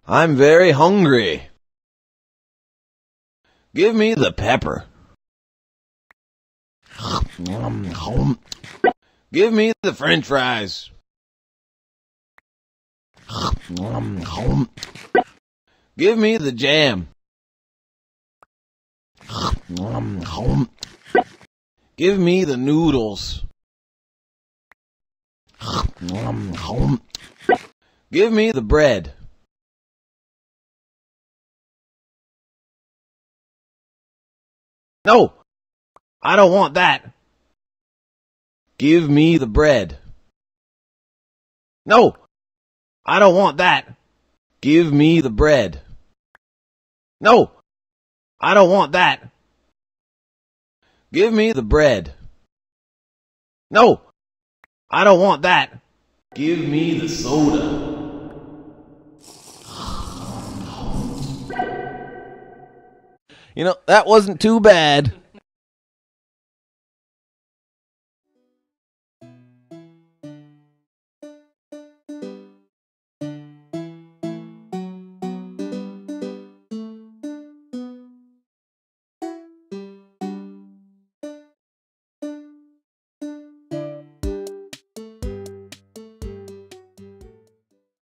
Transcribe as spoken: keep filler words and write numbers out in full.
I'm very hungry. Give me the pepper. Give me the French fries. Give me the jam. Give me the noodles. Give me the bread. No, I don't want that. Give me the bread. No, I don't want that. Give me the bread. No, I don't want that. Give me the bread. No, I don't want that. Give me the soda. You know, that wasn't too bad.